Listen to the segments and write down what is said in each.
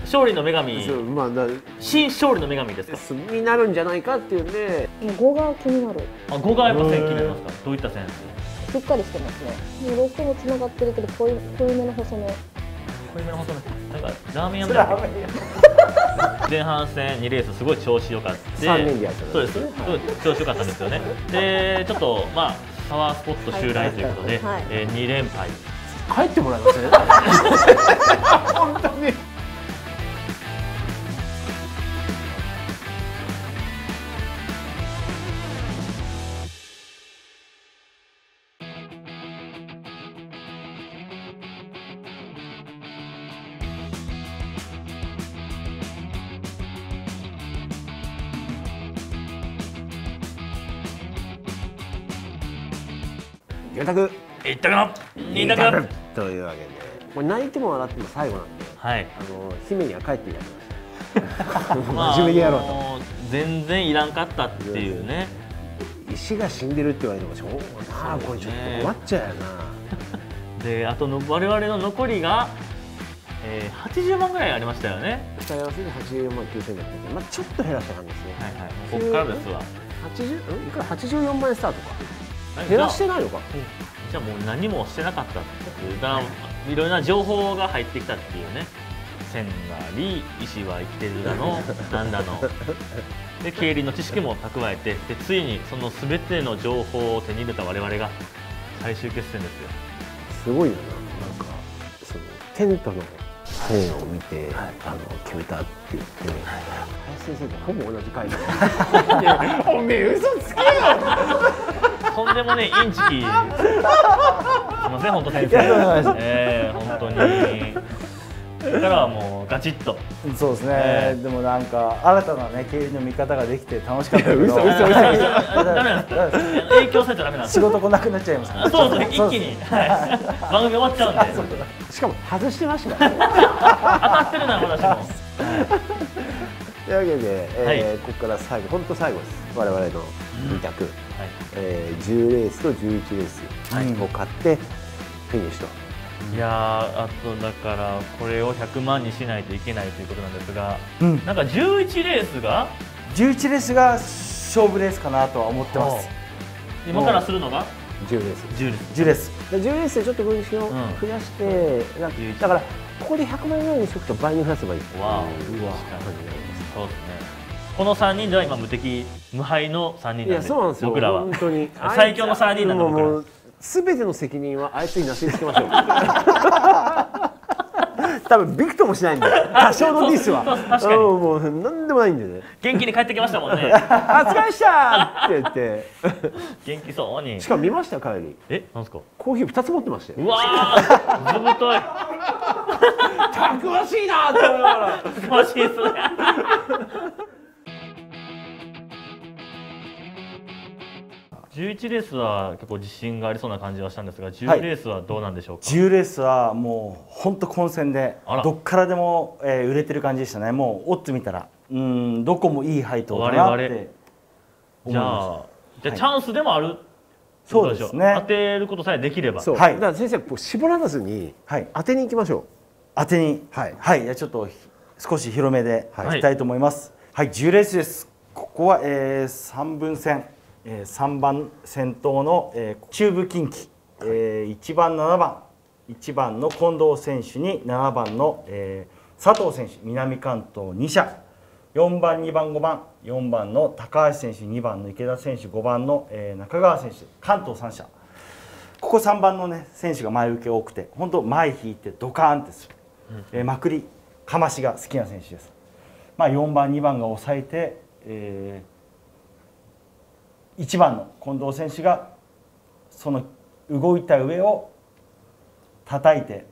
勝利の女神、 まあ新勝利の女神ですか。 になるんじゃないかっていうんで。 5が気になる。 あ、5がやっぱ線気になりますか。どういった線？ しっかりしてますね。6もつながってるけど濃いめの細め。 濃いめの細め。なんかラーメン屋みたいな。前半戦2レースすごい調子良かった。 3人でやった。 そうです。すごい調子良かったんですよね。でちょっとまあパワースポット襲来ということで、2連敗。 帰ってもらいますね。本当に。4択 1択の2択というわけで、これ泣いても笑っても最後なんで、 はい、 姫には帰っていただきました。 まあ、 真面目にやろうと。 全然いらんかったっていうね。 石が死んでるって言われてもしょうがない。これちょっと困っちゃうよな。 で、あとの我々の残りが、80万ぐらいありましたよね。 使い合わせで84万9000だったんで、まあちょっと減らした感じですね。 はいはい。ここからですわ。 いくら84万円スタートか。減らしてないのか。 じゃあもう何もしてなかったっていう。だからいろいろな情報が入ってきたっていうね。線があり、石は生きてるだの、なんだの。で競輪の知識も蓄えて、でついにその全ての情報を手に入れた我々が最終決戦ですよ。 すごいよな。なんかそのテントの線を見て、決めたって言って、林先生とほぼ同じ回答。おめえ嘘つけよ。 とんでもねインチキ。すみません本当先生。本当に。だからもうガチッと。 そうですね。でもなんか新たなね競輪の見方ができて楽しかったけど。 嘘。 ダメなんですか。影響されちゃダメなんです。 仕事来なくなっちゃいます。 そうそう一気に番組終わっちゃうんで。 しかも外してましたから。 当たってるな私も。 というわけでここから最後本当最後です。我々の2択。10レースと11レースを買ってフィニッシュと。 いやあとだからこれを100万にしないといけないということなんですが、なんか11レースが勝負レースかなとは思ってます。 今からするのが 10レース。 10レース。 10レースでちょっと分子を増やして、だからここで100万円ぐらいにしとくと倍に増やせばいい。 わあ、そうですね。この3人では今無敵無敗の3人なんで、僕らは本当に最強の3人なんで僕ら。 すべての責任はあいつになすりつけましょう。多分びくともしないんだよ。多少のミスは。 確かに。 もうなんでもないんでね。 元気に帰ってきましたもんね。 お疲れしたって言って。 元気そうに。 しかも見ました帰り。 なんですか。 コーヒー2つ持ってましたよ。 うわあ、ずぶとい。 たくましいなって思いながら。 たくましいですね。11レースは結構自信がありそうな感じはしたんですが、10レースはどうなんでしょうか。 10レースはもう本当混戦でどっからでも売れてる感じでしたね。もうオッズ見たらどこもいい配当だなって思いました。じゃあチャンスでもある。 そうですね。 当てることさえできれば。 だから先生絞らずに当てに行きましょう。 当てに。じゃあちょっと少し広めでいきたいと思います。10レースです。ここは3分戦。3番先頭の中部近畿、1番7番1番の近藤選手に7番の佐藤選手南関東2社4番2番5番4番の高橋選手2番の池田選手5番の中川選手関東3社ここ3番の、ね、選手が前受け多くて本当前引いてドカーンってする、まくりかましが好きな選手です。4番2番が抑えて、1番の近藤選手がその動いた上を叩いて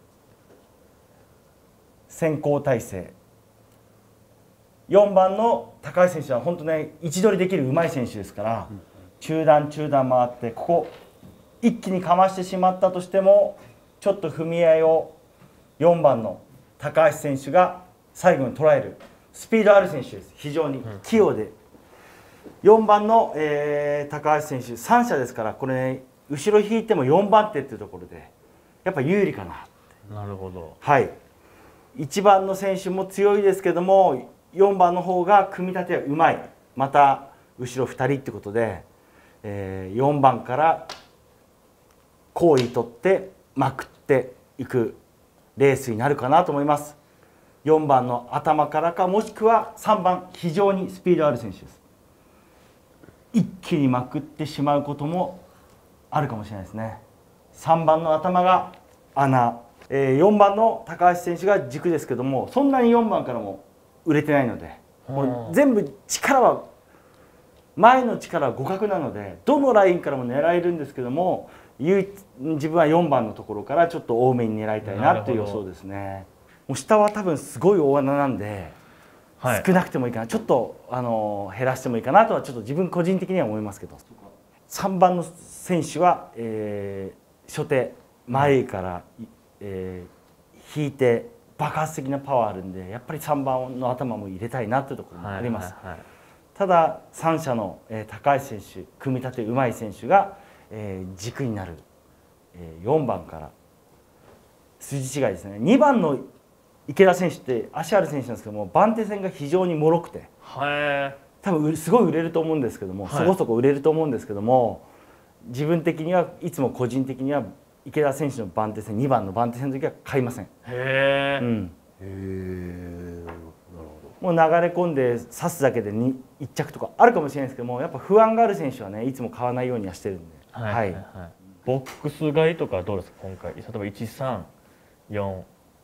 先行体制。4番の高橋選手は本当ね位置取りできるうまい選手ですから中段回ってここ一気にかましてしまったとしてもちょっと踏み合いを4番の高橋選手が最後に捉えるスピードある選手です。非常に器用で。4番の、高橋選手3者ですからこれ、ね、後ろ引いても4番手っていうところでやっぱ有利かなって。 なるほど。 はい。 1番の選手も強いですけども4番の方が組み立てはうまい、また後ろ2人ってことで、4番から好位取ってまくっていくレースになるかなと思います。4番の頭からか、もしくは3番、非常にスピードある選手です。一気にまくってしまうこともあるかもしれないですね。3番の頭が穴、4番の高橋選手が軸ですけども、そんなに4番からも売れてないので、もう全部力は前の力は互角なので、どのラインからも狙えるんですけども、自分は4番のところからちょっと多めに狙いたいなという予想ですね。もう下は多分すごい大穴なんで、はい、少なくてもいいかな、ちょっと減らしてもいいかなとはちょっと自分個人的には思いますけど、3番の選手は、初手前から、引いて爆発的なパワーあるんで、やっぱり3番の頭も入れたいなというところもあります。ただ3者の、高橋選手、組み立てうまい選手が、軸になる、4番から筋違いですね。2番の池田選手って足ある選手なんですけども、番手戦が非常にもろくて、多分すごい売れると思うんですけども、そこそこ売れると思うんですけども、自分的にはいつも個人的には池田選手の番手戦、2番の番手戦の時は買いません。もう流れ込んで刺すだけで1着とかあるかもしれないですけども、やっぱ不安がある選手はね、いつも買わないようにはしてるんで。 ボックス買いとかどうですか今回？例えば134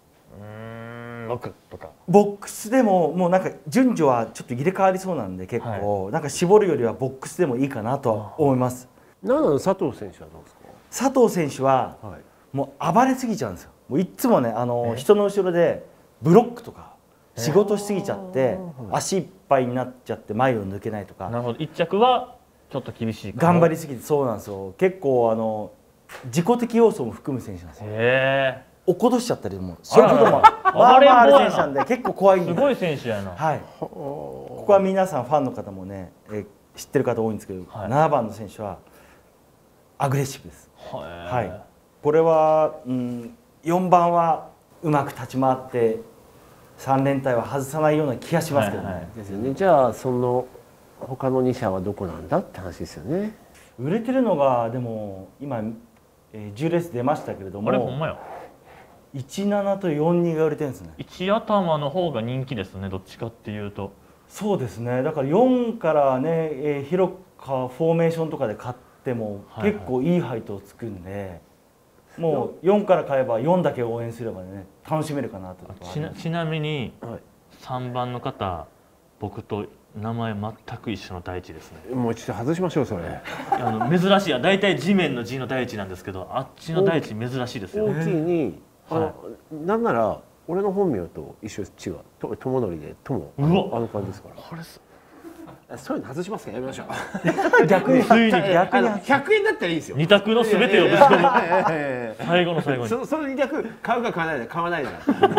6とか。 ボックスでももうなんか順序はちょっと入れ替わりそうなんで、結構、なんか絞るよりはボックスでもいいかなとは思います。 7の佐藤選手はどうですか？ 佐藤選手はもう暴れすぎちゃうんですよ。もういつもね、人の後ろでブロックとか仕事しすぎちゃって足いっぱいになっちゃって前を抜けないとか。 なるほど。1着はちょっと厳しいかも。 頑張りすぎて、そうなんですよ。結構自己的要素も含む選手なんですよ。落っことしちゃったりもそういうこともまあまあある選手なんで、結構怖いんで。 すごい選手やな。 はい。ここは皆さんファンの方もね、知ってる方多いんですけど、7番の選手はアグレッシブです。はい。これは、4番はうまく立ち回って3連単は外さないような気がしますけどね。 ですよね。じゃあその他の2社はどこなんだって話ですよね。 売れてるのがでも今、10レース出ましたけれども、 あれほんまや。 17と42が売れてるんですね。 1頭の方が人気ですね。どっちかっていうと。 そうですね。だから4からね、広かフォーメーションとかで買っても結構いい配当つくんで、もう4から買えば4だけ応援すればね楽しめるかなと。 ちなみに3番の方、僕と名前全く一緒の大地ですね。 もうちょっと外しましょうそれ。 珍しい。大体地面の地の大地なんですけど、あっちの大地珍しいですよ。 大きいに、なんなら俺の本名と一緒違う。友則で友。あの感じですから。これそういうの外しますか、やめましょう。 逆に 100円だったらいいですよ。 2択のすべてをぶつける。最後の最後に。 その2択買うか買わないで買わないで。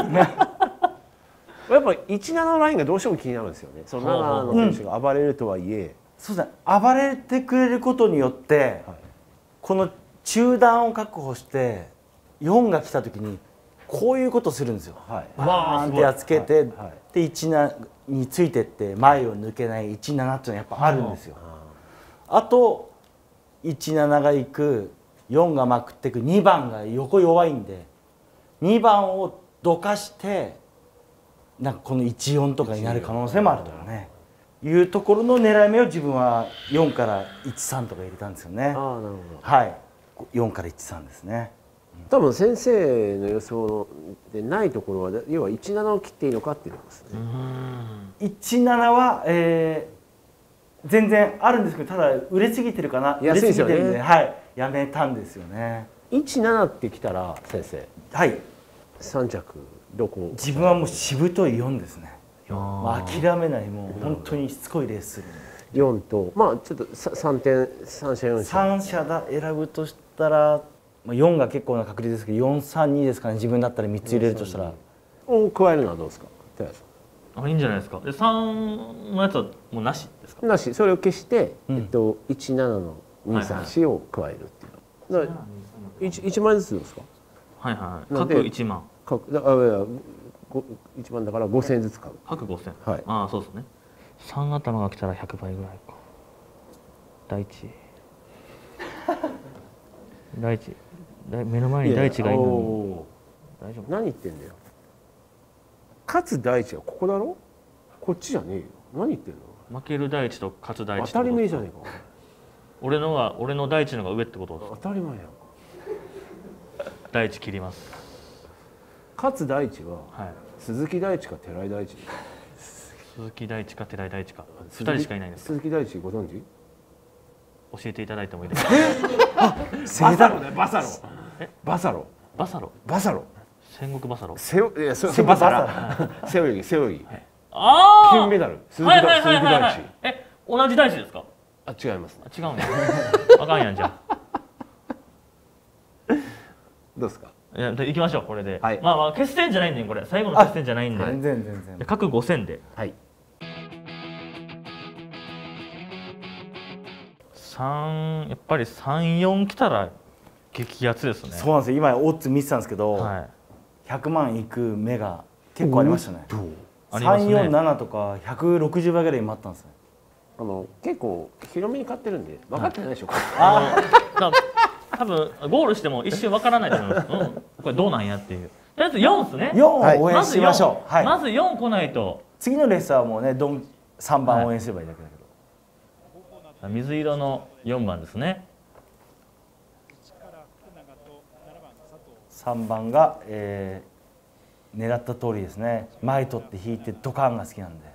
やっぱ17ラインがどうしても気になるんですよね。その7の選手が暴れるとはいえ、 そうですね。暴れてくれることによって、この中段を確保して4が来た時にこういうことするんですよ。バーンってやっつけて、で17についてって前を抜けない17っていうのはやっぱあるんですよ。あと17がいく、4がまくっていく、2番が横弱いんで2番をどかしてなんかこの14とかになる可能性もあるとかね、いうところの狙い目を自分は4から13とか入れたんですよね。 なるほど。 はい、4から13ですね。 多分先生の予想でないところは要は17を切っていいのかっていうことですね。 17は、全然あるんですけど、ただ売れすぎてるかな、 安いですよね。 売れすぎてるんで、はい、やめたんですよね。 17ってきたら先生、 はい、 3着どこ？ 自分はもうしぶとい4ですね。諦めない、もう本当にしつこいレースする。 4とまあちょっと3社4社。 3社選ぶとしたら、4が結構な確率ですけど、432ですかね。自分だったら3つ入れるとしたら。 を加えるのはどうですか？ いいんじゃないですか。で3のやつはもうなしですか？ なし。それを消して、17の234を加えるっていう。1万円ずつですか？ はいはい。各1万。 5 1番だから5000円ずつ買う。 各5000。 はい。 ああそうですね。3頭が来たら100倍ぐらいか。大地目の前に大地がいるのに大丈夫？ 何言ってんだよ。勝つ大地はここだろ。こっちじゃねえよ。何言ってんの。 負ける大地と勝つ大地当たり前じゃねえか。 俺の大地のが上ってことです。 当たり前やんか。 大地切ります。 勝つ大地は、 はい、 鈴木大地か寺井大地。 鈴木大地か寺井大地か2人しかいないんです。 鈴木大地ご存知？ 教えていただいてもいいですか？ バサロね、バサロ。バサロ。 バサロ。 バサロ。 戦国バサロ。 いや、それバサラ。背泳ぎ、背泳ぎ。 ああ。 金メダル。鈴木大地。 同じ大地ですか？ あ、違います。 違うんだ。あかんやんじゃん。 どうですか？ いや、行きましょうこれで。 はい。 まあ決戦じゃないんでこれ最後の決戦じゃないんで。 全然。 各5000で。 はい。 やっぱり3、4来たら激アツですね。 そうなんですよ。今オッズ見てたんですけど、 はい、 100万いく目が結構ありましたね。 ありますね。 347とか160倍ぐらい待ったんですね。 結構広めに買ってるんで分かってないでしょうか。 多分ゴールしても一瞬分からないと思います。これどうなんやっていう。とりあえず4ですね。 4を応援しましょう。 まず4来ないと。 次のレースはもうね、3番応援すればいいだけだけど。 水色の4番ですね。 3番が、狙った通りですね。前取って引いてドカンが好きなんで。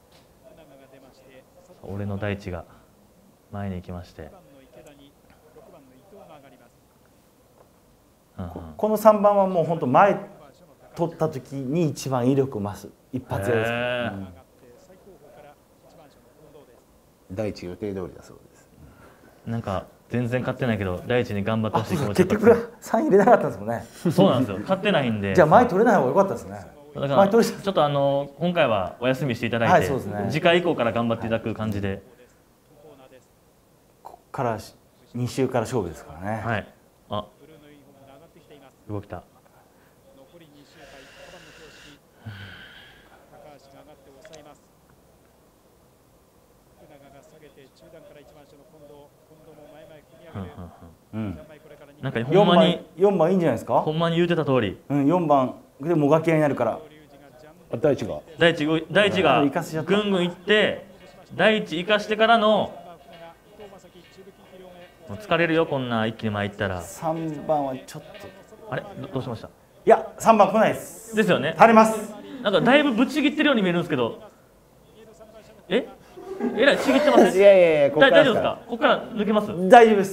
俺の大地が前に行きまして、 この3番はもう本当前取った時に一番威力を増す一発屋です。 第一予定通りだそうです。 なんか全然勝ってないけど第一に頑張ってほしい気持ち。 結局3入れなかったんですもんね。 そうなんですよ。勝ってないんで。 じゃあ前取れない方が良かったですね。 だからちょっと今回はお休みしていただいて、次回以降から頑張っていただく感じで。 ここから2週から勝負ですからね。 はい。あ、動きた。なんかほんまに 4番いいんじゃないですか。 ほんまに言うてた通り。 4番でもがき合いになるから。 大地がぐんぐんいって大地生かしてからの疲れるよこんな一気に前行ったら。 3番はちょっとあれどうしました？ いや3番来ないです。 ですよね。 足ります。 なんかだいぶぶち切ってるように見えるんですけど。えらいちぎってます。 いや大丈夫ですか？ここから抜けます？ 大丈夫です。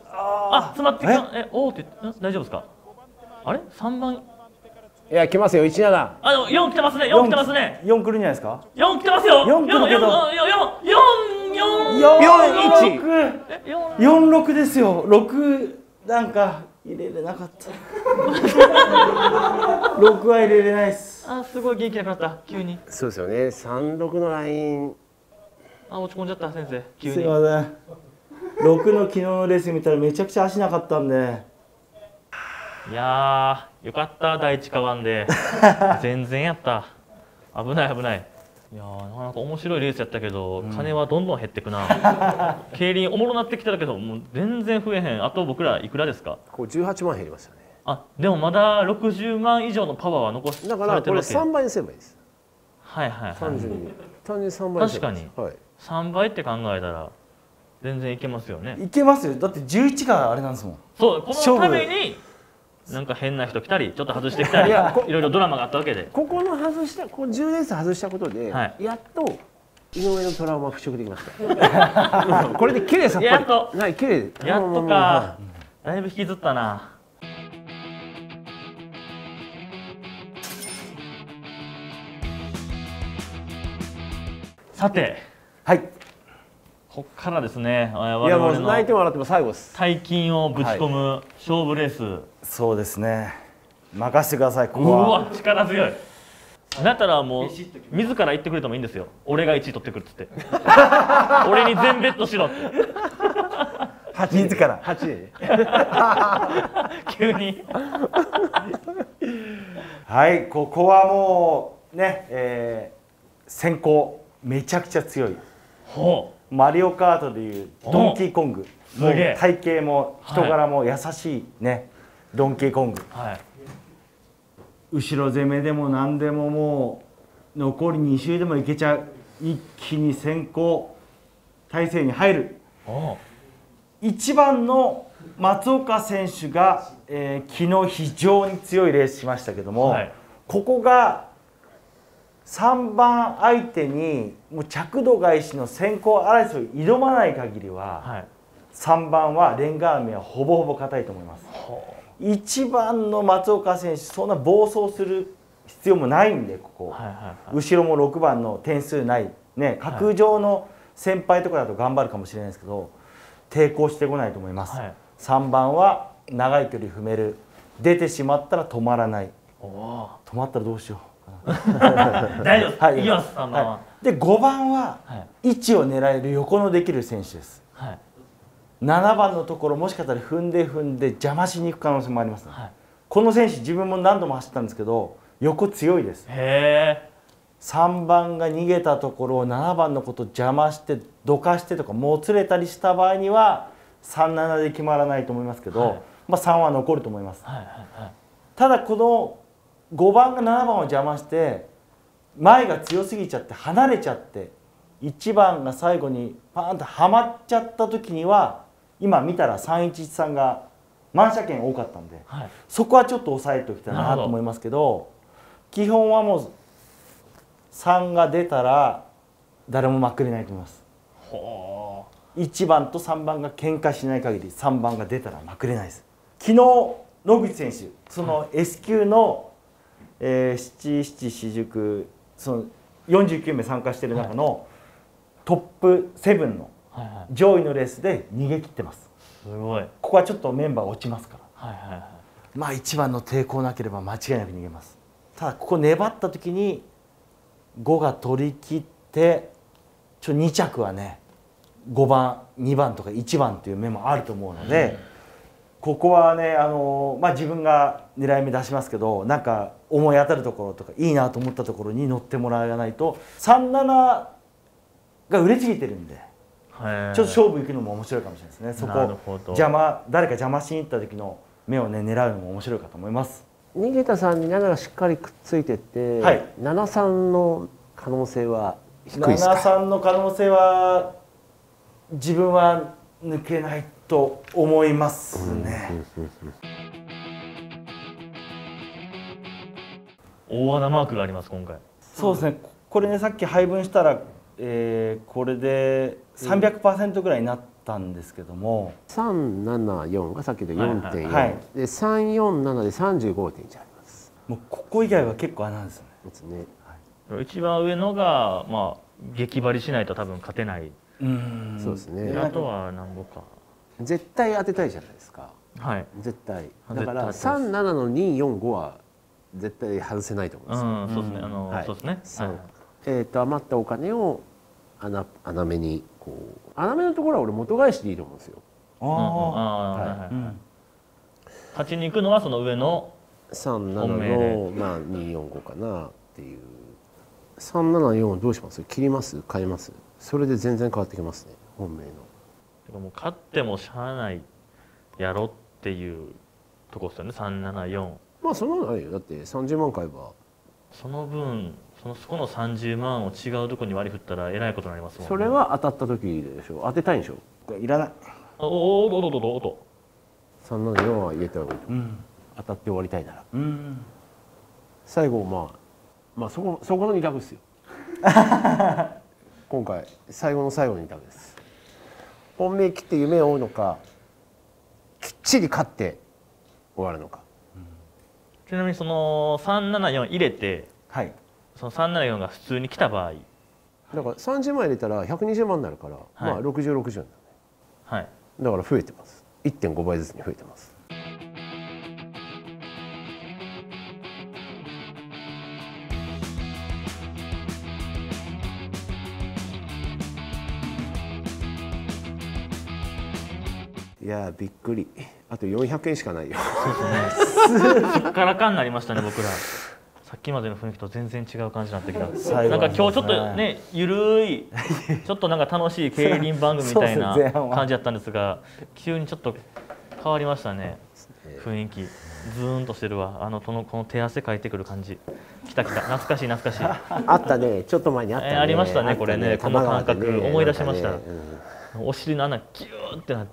あ、詰まってきた。おーって大丈夫ですか？あれ3番。 いや来ますよ17。 あ、でも4来てますね。4来てますね。 4来るんじゃないですか。 4来てますよ。 4来るけど446ですよ。6なんか入れれなかった。6は入れれないです。 あ、すごい元気なくなった急に。 そうですよね。36のライン。 あ、落ち込んじゃった先生急に。 すいません。6の昨日のレース見たらめちゃくちゃ足なかったんで。 いやーよかった第一かわんで全然やった。危ない危ない。いやーなんか面白いレースやったけど、金はどんどん減ってくな。競輪おもろなってきてたけどもう全然増えへん。あと僕らいくらですか？ こう18万減りましたね。 あ、でもまだ60万以上のパワーは残してだからこれ3倍にすればいいです。 はいはいはい。 単純に3倍。 確かに、はい、3倍って考えたら全然いけますよね。 いけますよ。だって11があれなんですもん。 そう、このためになんか変な人来たりちょっと外してきたりいろいろドラマがあったわけで、 ここの外したこう10レース外したことで、はい、やっと井上のトラウマ払拭できました。これで綺麗さっぱり。 やっと、 はい、綺麗。 やっとか。だいぶ引きずったな。さて、 はい。 こっからですね。 いやもう泣いても笑っても最後です。 大金をぶち込む勝負レース。 そうですね。任せてください。ここは。 うわ、力強い。だったらもう自ら言ってくれてもいいんですよ。俺が1位取ってくるっつって。俺に全ベットしろって。 自ら 8で。 急に。 はい、ここはもうね、先行めちゃくちゃ強い。 ほマリオカートでいうドンキーコング。もうすげえ体型も人柄も優しいね、ドンキーコング。 う。はい。 後ろ攻めでも何でももう残り2周でもいけちゃう。一気に先行体勢に入る。 お 1番の松岡選手が、昨日非常に強いレースしましたけども、 はい、 ここが3番相手にもう着度返しの先行争い挑まない限りは、 はい。 3番はレンガーメンはほぼほぼ硬いと思います。1番の松岡選手そんな暴走する必要もないんで、ここ、 はいはいはい、 後ろも6番の点数ないね、格上の先輩とかだと頑張るかもしれないですけど抵抗してこないと思います。 はい、 3番は長い距離踏める、出てしまったら止まらない。止まったらどうしよう大丈夫、 はい、 いきます、3番は。 で5番ははい位置を狙える横のできる選手です。 はい、 7番のところもしかしたら踏んで邪魔しに行く可能性もありますね。 はい、 この選手自分も何度も走ったんですけど横強いです。 へえ。 3番が逃げたところを7番のこと邪魔してどかしてとかもつれたりした場合には3-7で決まらないと思いますけど、 はい、 まあ3は残ると思います。 はいはいはい、 ただこの5番が7番を邪魔して前が強すぎちゃって離れちゃって1番が最後にパーンとはまっちゃった時には今見たら313が満車券多かったんで、 はい、 そこはちょっと抑えておきたいなと思いますけど、基本はもう3が出たら誰もまくれないと思います。 ほ 1番と3番が喧嘩しない限り3番が出たらまくれないです。昨日野口選手その S 級の、七四塾その49名参加している中のトップ7の上位のレースで逃げ切ってます。 すごい。 ここはちょっとメンバー落ちますから、 はいはいはい、 まあ1番の抵抗なければ間違いなく逃げます。ただここ粘った時に5が取り切って2着はね5番2番とか1番という目もあると思うので、ここはね自分が狙い目出しますけどなんか思い当たるところとかいいなと思ったところに乗ってもらわないと3-7が売れすぎてるんでちょっと勝負行くのも面白いかもしれないですね。そこ誰か邪魔しに行った時の目をね狙うのも面白いかと思います。 逃げた3にながらしっかりくっついてって、 はい、 7-3の可能性は低いですか。 7-3の可能性は自分は抜けないと思いますね。 大穴マークがあります今回。 そうですね。これねさっき配分したら、これで 300% ぐらいになったんですけども、 374がさっきの 4.4、 はい、 で347で 35.1 あります。 もうここ以外は結構穴ですね。 ですね。 はい、一番上のがまあ激張りしないと多分勝てない。 そうですね。 あとは何ぼか。 絶対当てたいじゃないですか。 はい。 絶対。だから37の245は絶対外せないと思うんですよ。 そうですね。そうですね。 余ったお金を穴目にこう穴目のところは俺元返しでいいと思うんですよ。 勝ちに行くのはその上の 37のまあ245かなっていう。374はどうします？切ります？変えます？それで全然変わってきますね。本命の。 もう勝ってもしゃあないやろっていうとこですよね。374。 まあそんなのないよ。だって30万買えば。 その分そこの30万を違うところに割り振ったらえらいことになりますもんね。 それは当たった時でしょ。当てたいんでしょ。 これいらない。 お 374は入れた方がいいと思う。当たって終わりたいなら。最後まあそこの2択ですよ。今回最後の最後の2択です。本命切って夢を追うのか、きっちり勝って終わるのか。 ちなみにその374入れて、 はい、 その374が普通に来た場合、 だから30万入れたら120万になるから、まあ60、60になるね。 はい。 だから増えてます。1.5 倍ずつに増えてます。いやびっくり。あと400円しかないよ。 そうですね。すっからかんになりましたね僕ら。 さっきまでの雰囲気と全然違う感じになってきた。 最後はなんか今日ちょっとね、ゆるいちょっとなんか楽しい競輪番組みたいなそうです前半は感じだったんですが、急にちょっと変わりましたね。雰囲気ズーンとしてるわ。この手汗かいてくる感じ。来た来た、懐かしい懐かしい。 あったね、ちょっと前にあったね。 ありましたねこれね、この感覚玉川でね思い出しました。 なんかねお尻の穴ギューってなって、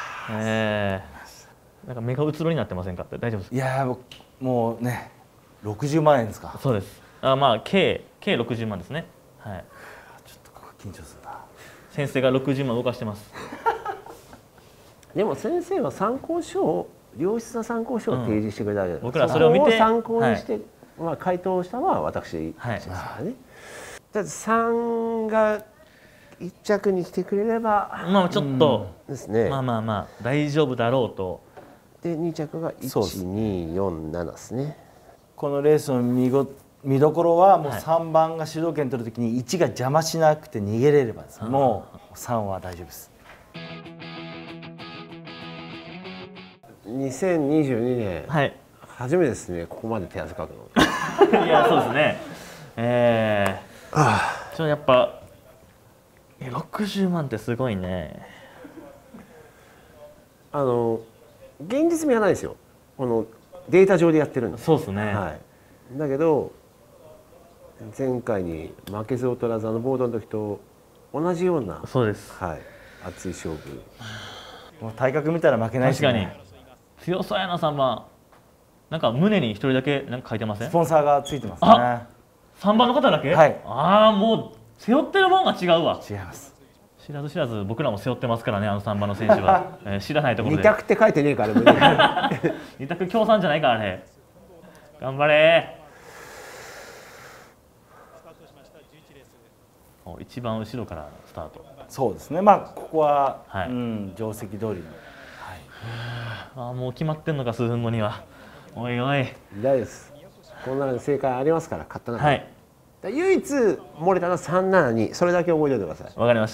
なんか目がうつろになってませんかって。大丈夫ですか？ いやーもうね60万円ですか。 そうです。まあ計60万ですね。はい。 ちょっとここ緊張するな。 先生が60万動かしてます。 でも先生は参考書良質な参考書を提示してくれたわけだから、 僕らそれを見て参考にして、まあ回答したのは私ですからね。だって3が1着に来てくれればまあちょっとですね。 まあ大丈夫だろうと。 で2着が1247ですね。 このレースの見どころはもう3番が主導権取るときに1が邪魔しなくて逃げれればです。もう3は大丈夫です。 2022年、 はい。 初めてですね、ここまで手汗かくの。 いやそうですね。ちょっとやっぱ60万ってすごいね。 現実味はないですよ。このデータ上でやってるんです。 そうですね。 はい。だけど前回に負けず劣らずボードの時と同じような、 そうです。 はい、熱い勝負。 もう体格見たら負けないです確かによね。 強そうやな3番。なんか胸に一人だけなんか書いてません？ スポンサーがついてますね。 あ3番の方だけ？ はい。 ああもう背負ってるもんが違うわ。 違います。 知らず知らず僕らも背負ってますからね、3番の選手は。知らないところ 2 で。 択って書いてねえから無理。 二択協賛じゃないからね。頑張れー。一番後ろからスタート。 そうですね。まあここは、 はい定石通りの。 もう決まってんのか数分後には。おいおい。 大です。こんなの正解ありますから、勝った中で。 はい。 唯一漏れたのは372、それだけ覚えておいてください。 わかりました。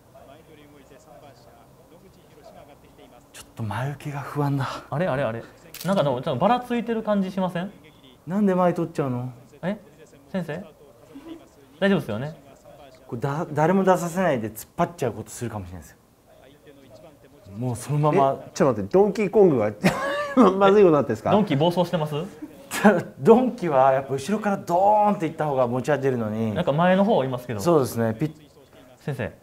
ちょっと前受けが不安だ。 あれなんかでもちょっとばらついてる感じしません？ なんで前取っちゃうの？ 先生？大丈夫ですよね？ これ誰も出させないで突っ張っちゃうことするかもしれないですよ。もうそのまま。 ちょっと待って、ドンキーコングがまずいことになってんですか？ ドンキ暴走してます？ ドンキはやっぱ後ろからドーンっていった方が持ち味出るのに。 なんか前の方いますけど。 そうですね。 先生。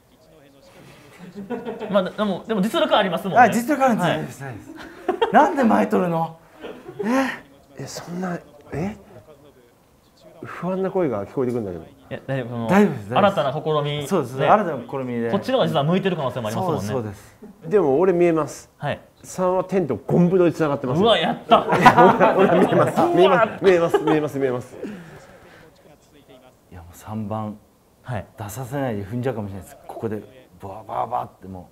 まあでも実力ありますもんね。 実力あるんです。なんで前取るの？ そんな不安な声が聞こえてくるんだけど。 いや大丈夫。 大丈夫です。 新たな試み。 そうです。新たな試みで。 こっちの方が実は向いてる可能性もありますもんね。 そうです。 でも俺見えます。 はい。 3はテントゴンブドに繋がってます。 うわやった。 俺は見えます。見えます。 いやもう3番はい出させないで踏んじゃうかもしれないです。ここでバーっても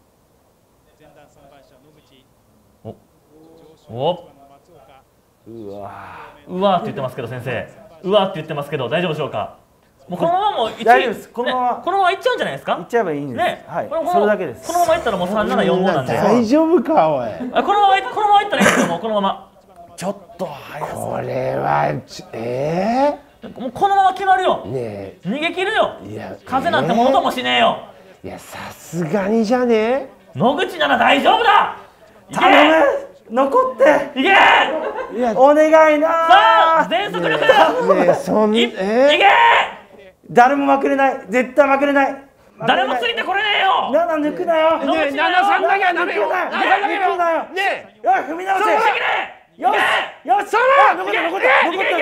う。お。うわって言ってますけど先生。うわって言ってますけど大丈夫でしょうか。もうこのままもう大丈夫です。このままいっちゃうんじゃないですか。 いっちゃえばいいんです。 ね。 はい。それだけです。 このままいったらもう3745なんで。 大丈夫かおい。 このままいったらいいですよもうこのまま。 ちょっと早すぎる。 これはもうこのまま決まるよ。 ねえ。 逃げ切るよ。 いや風なんてものともしねえよ。 いやさすがにじゃねえ。 野口なら大丈夫だ。 頼む。残って。 いけ。 いやお願いな。 さあ全速力。 ねえそんいけ。 誰も負けれない。絶対負けれない。 誰もついてこれねえよ。 7抜くなよ。 ねえ73だけはダメよ。 抜くなよ。 ねえ。 よし踏み直せ。よしよし。 そら残った。 いけ残れ。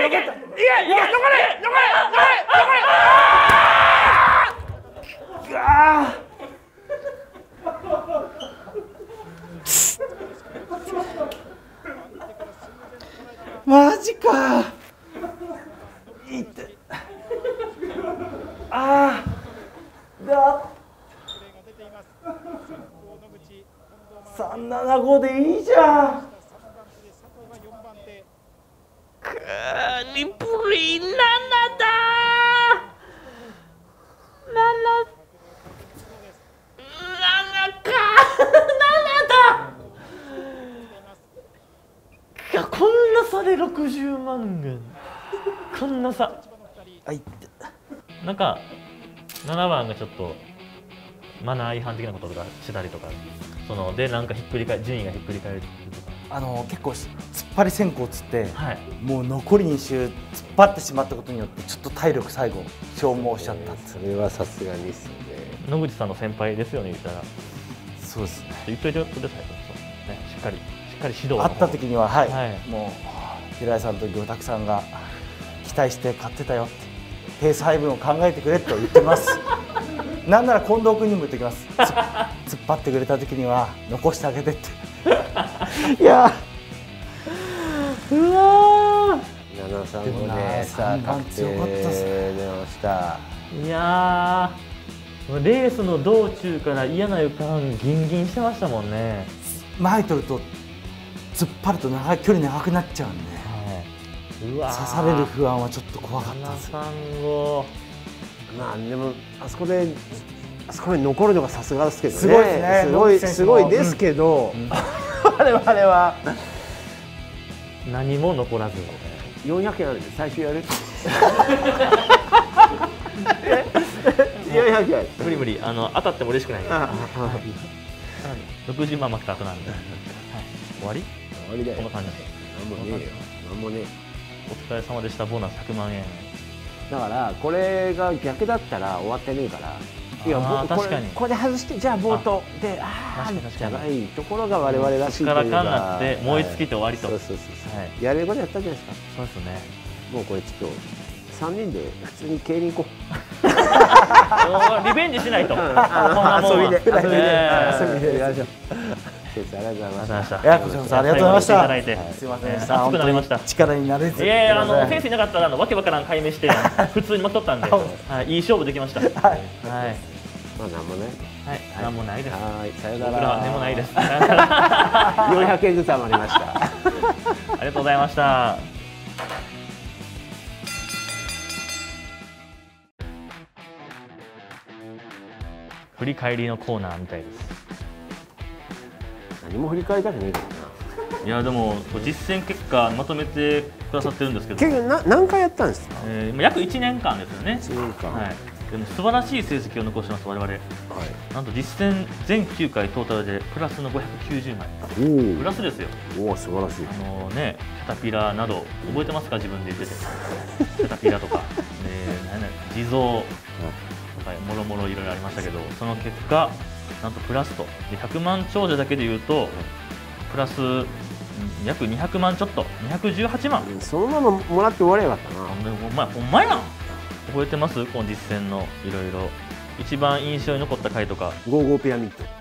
マジか。いって375でいいじゃん。 リプリン7だ。7か。7だ。いやこんな差で60万円。 こんなさ、 はい。 なんか7番がちょっとマナー違反的なことがしたりとか、そのでなんか順位がひっくり返るとか、 結構突っ張り先行つって、 はい、 もう残り2周突っ張ってしまったことによってちょっと体力最後消耗しちゃったんです。 それはさすがにっすね。 野口さんの先輩ですよね、言ったら。 そうですね。 言っといてください、ね、しっかり指導の会った時には、はい、 はい、 もう平井さんと魚拓さんが期待して勝ってたよって、ペース配分を考えてくれと言ってます。なんなら近藤君にも言ってきます。突っ張ってくれた時には残してあげてって。いやうわ 735でさあ確定出ました。 いやー、レースの道中から嫌な予感ギンギンしてましたもんね。 前取ると突っ張ると距離長くなっちゃうんで、はい、うわ刺される不安はちょっと怖かったです。 735、 まあでもあそこで残るのがさすがですけどね。 すごいですね。 すごいですけど、我々は何も残らず 400円あるんで最終やる。400円。 無理無理、当たっても嬉しくない。60万負けた後なんで、はい、終わりだよ。 この感じ。 なんもねえよ。なんもねえ。 お疲れ様でした。ボーナス100万円。 だからこれが逆だったら終わってねえから。いや確かにこれで外してじゃあ冒頭でじゃないところが我々らしいというか、 そこからかんなって燃え尽きて終わりと。 そうやれることやったじゃないですか。 そうですね。 もうこれちょっと3人で普通に競輪行こう。リベンジしないと。 遊びでやりましょう。先生ありがとうございました。 いやこちらこそありがとうございました。 すいませんでした。熱くなりました。 力になれず。 いや先生いなかったらわけわからん解明して普通に待っとったんで、いい勝負できました。はい。 まあなんもね。 はい。なんもないです。 はい。さよなら。 僕らは何もないです。 400円ずつ余りました。 ありがとうございました。振り返りのコーナーみたいです。 何も振り返りたくねえけどな。 いやでも実践結果まとめてくださってるんですけど、 結局何回やったんですか。 約1年間ですよね。 1年間。 はい。でも素晴らしい成績を残してます我々。はい。なんと実践全9回トータルでプラスの590枚。プラスですよ。 おお素晴らしい。 ね、キャタピラなど覚えてますか、自分で言ってて。キャタピラとか、地蔵とかもろもろいろいろありましたけど、その結果なんとプラスとで100万長者だけでいうとプラス約200万ちょっと218万。 そのままもらって終わりやがったな。 ほんまやん。覚えてますこの実践のいろいろ一番印象に残った回とか。 55ピラミッド。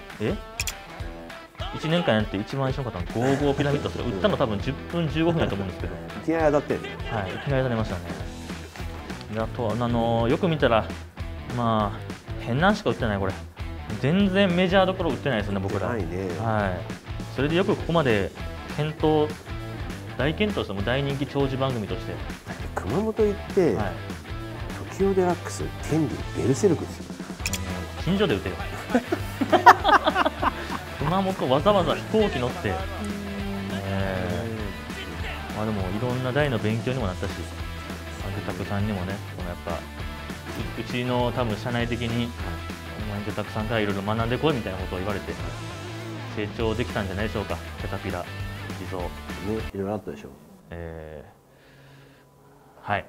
1年間やって一番印象に残ったの55ピラミッド。それ打ったの多分10分15分だと思うんですけど、いきなり当たってる。 はい、いきなり当たりましたね。であとよく見たらまあ変なんしか打ってない。これ全然メジャーどころ打ってないですね僕ら。はい。それでよくここまで大健闘しても大人気長寿番組として。 熊本行って、トキオデラックス天理ベルセルクですよ。 近所で打てよ。熊本わざわざ飛行機乗って、まあでもいろんな大の勉強にもなったし、魚拓さんにもね、このやっぱうちの多分社内的に魚拓さんからいろいろ学んでこいみたいなことを言われて成長できたんじゃないでしょうか。キャタピラ、地蔵ね、 いろいろあったでしょう。 はい。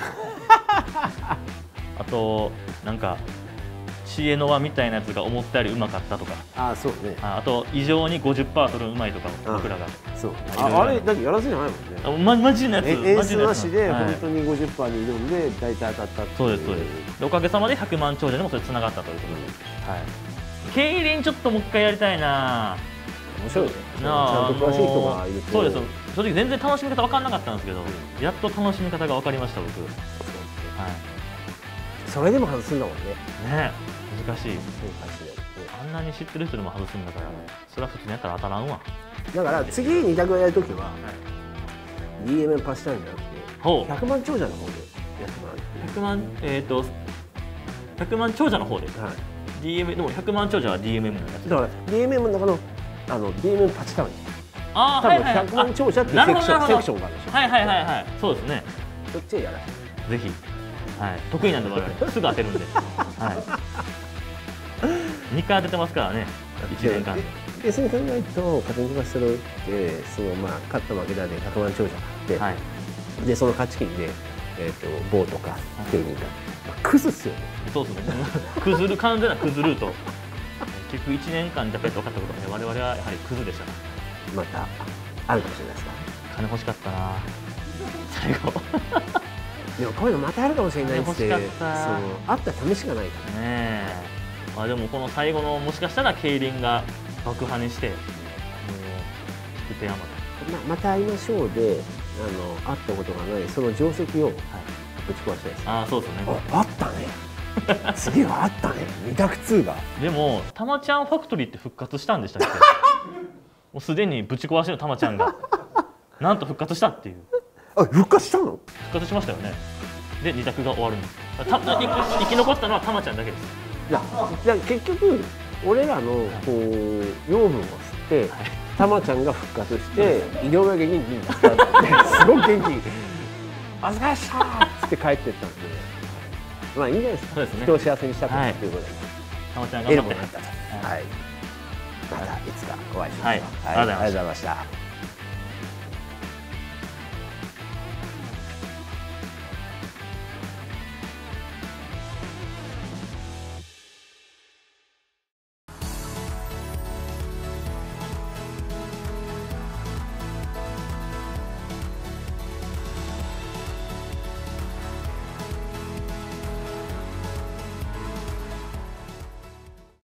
あとなんか知恵の輪みたいなやつが思ったよりうまかったとか。 そうね。 あと異常に 50% 取るうまいとか僕らが。 そう。あれだってやらせじゃないもんね。 マジなやつ。 演出なしで本当に 50% に挑んで大体当たったっていう。 そうですそうです。おかげさまで100万長者にもそれつながったということで。はい。競輪ちょっともう一回やりたいな。 面白いですね。ちゃんと詳しい人がいると。 そうです。正直全然楽しみ方分かんなかったんですけど、やっと楽しみ方が分かりました僕。はい。 それでも外すんだもんね。 ね。難しい。あんなに知ってる人でも外すんだから、それは普通にやったら当たらんわ。 だから次2択やるときは DMM パスタイムじゃなくて100万長者の方でやってもらう。 100万長者の方で。DMM でも100万長者は DMM のやつ。 だから DMM の中のDMM パチタウン。 多分100万長者っていうセクションがあるでしょ。 はい。そうですね。 そっちへやらせてぜひ、はい、得意なんで我々すぐ当てるんで、はい、2回当ててますからね1年間で。 でそう考えるとカテンコバストロってそのまあ勝った負けたで100万長者があって、 はい、 でその勝ち金で棒とか競輪が、まあ、クズっすよね。 そうですねクズル完全なクズルート結局1年間ジャパンで分かったことはね我々はやはりクズでしたね。 またあるかもしれないですか。 金欲しかったな最後でもこういうのまたあるかもしれないって欲しかったそうあった試しがないからねえ、まあ、でもこの最後のもしかしたら競輪が爆破にしてもう引く手あまたまた会いましょうで会ったことがないその定石をぶち壊したいです。 あそうですね。 あったね次はあったね2択2が。 でもたまちゃんファクトリーって復活したんでしたっけもうすでにぶち壊しのたまちゃんがなんと復活したっていう。 あ復活したの？ 復活しましたよね。で2択が終わるんです。生き残ったのはたまちゃんだけです。 いや結局俺らのこう養分を吸ってたまちゃんが復活して井上が元気になったってすごく元気に「お疲れっした!」っつって帰ってったんでまあいいんじゃないですか。 そうですね。 人を幸せにしたということでたまちゃん得る頑張って。 ものだったと。はい。またいつかお会いしましょう。 はいありがとうございました。